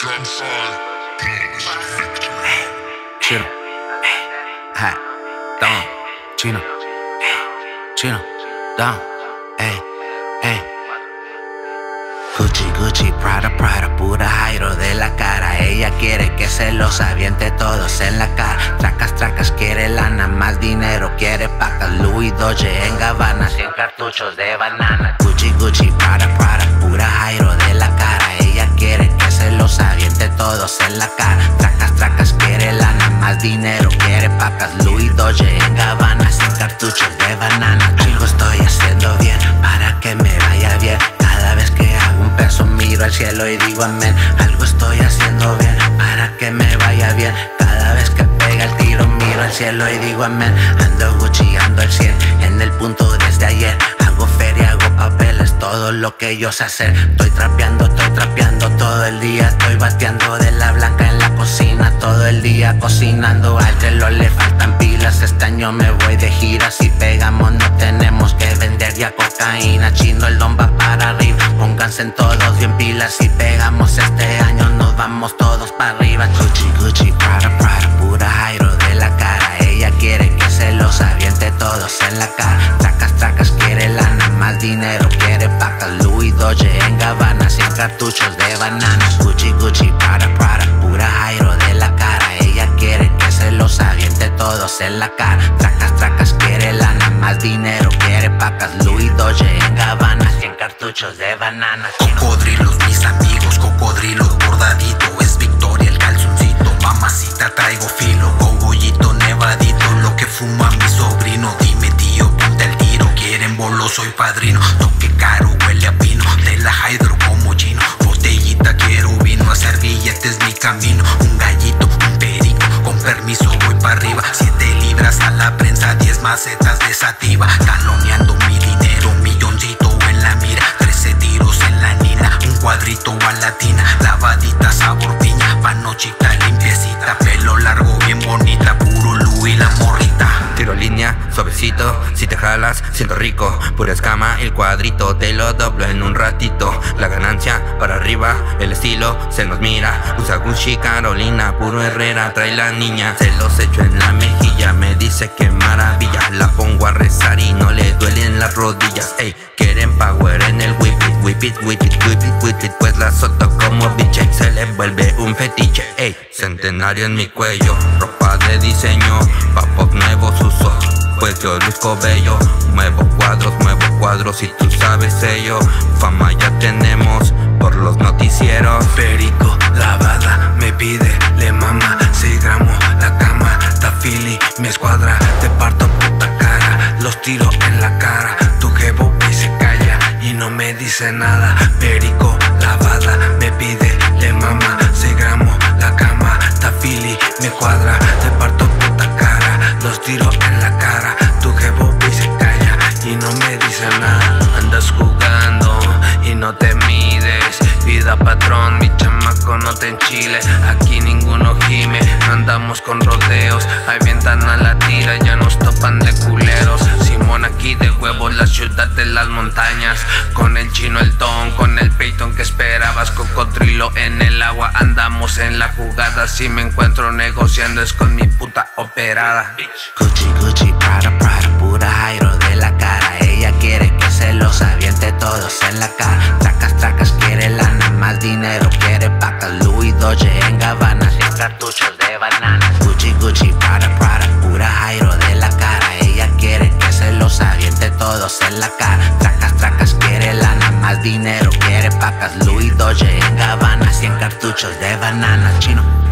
Chino, down, Chino, down, Gucci, Prada, pura Jairo de la cara. Ella quiere que se los aviente todos en la cara. Tracas, quiere lana, más dinero, quiere pacas. Louis Doge en Gabbana, 100 cartuchos de banana. Gucci, Prada, pura Jairo de la cara. Ella quiere que se los aviente todos en la cara. Tracas, quiere lana, más dinero, quiere pacas. Louis Doge en Gabbana, 100 cartuchos de banana. Algo estoy haciendo bien para que me vaya bien. Cada vez que hago un peso miro al cielo y digo amén. Algo estoy haciendo bien para que me vaya bien. Cada vez que pega el tiro miro al cielo y digo amén. Ando Gucci, ando al 100, en el punto desde ayer. Hago feria, hago papeles, todo lo que yo sé hacer. Estoy trapeando todo el día. Estoy bateando de la blanca en la cocina, todo el día cocinando. Al reloj le faltan pilas, este año me voy de gira. Si pegamos no tenemos que vender ya cocaína. Chino, el don va para arriba, pónganse en todos bien pilas. Si pegamos este año nos vamos todos para arriba. Gucci, Prada, pura Jairo de la cara. Ella quiere que se los aviente todos en la cara. Tracas, quiere lana, más dinero, quiere pacas. Louis Doge en Gabbana, 100 cartuchos de bananas. Gucci, Prada, pura Jairo de la cara. Ella quiere que se los aviente todos en la cara. Tracas, quiere lana, más dinero, quiere pacas. Louis Doge en Gabbana, 100 cartuchos de bananas. Cocodrilos, mis amigos, cocodrilos, bordadito. Es Victoria el calzoncito, mamacita traigo filo. Cogollito, nevadito, lo que fuma mi sobrino. Dime tío, ponte el tiro, quieren bolo, soy padrino. Toque caro, huele a pino, de la hydro como chino. Botellita, quiero vino, hacer billetes mi camino. Un gallito, un perico, con permiso voy para arriba. 7 libras a la prensa, 10 macetas de sativa. Taloneando mi dinero, milloncito en la mira. 13 tiros en la nina, un cuadrito a latina. Lavadita, sabor piña, panochita limpiecita. Pelo largo, bien bonita, puro Louis la morrita. Tiro línea, suavecito, si te jalas, siento rico. Pura escama, el cuadrito, te lo doblo en un ratito. La ganancia para arriba, el estilo se nos mira. Usa Gucci, Carolina, puro Herrera, trae la niña. Se los echo en la mejilla, me dice que maravilla. La pongo a rezar y no le duelen las rodillas. Ey, quieren power en el whip it, pues la soto como biche. Se le vuelve un fetiche, ey, centenario en mi cuello. Ropa de diseño, papos nuevos uso, pues yo luzco bello. Muevo cuadros y tú sabes ello. Fama ya tenemos por los noticieros. Perico, lavada, me pide, le mama. 6 gramos, la cama, Tafili, mi escuadra. Te parto puta cara, los tiro en la cara. Tu jevo y se calla y no me dice nada. Perico, lavada, me pide, le mama. 6 gramos, la cama, Tafili, mi escuadra. Te parto puta cara, los tiro en la cara. Tu jevo y se calla y no me dice nada. Andas jugando y no te mides. Vida patrón, mi chamaco no te enchile. Aquí ninguno gime, no andamos con rodeos. Ahí vientan a la tira, ya nos topan de culeros. Simón aquí de huevos, la ciudad de las montañas. Con el chino, el ton, con el Peyton que esperabas. Cocodrilo en el agua, andamos en la jugada. Si me encuentro negociando es con mi puta operada. Gucci, Prada, pura Jairo de la cara. Ella quiere que se los aviente todos en la cara. Tracas, quiere lana, más dinero, quiere pacas. Louis Doge en Gabbana, 100 cartuchos de banana. Gucci, Prada, pura Jairo de la cara. Ella quiere que se los aviente todos en la cara. Tracas, quiere lana, más dinero, quiere pacas. Louis Doge en Gabbana, 100 cartuchos de banana. Chino.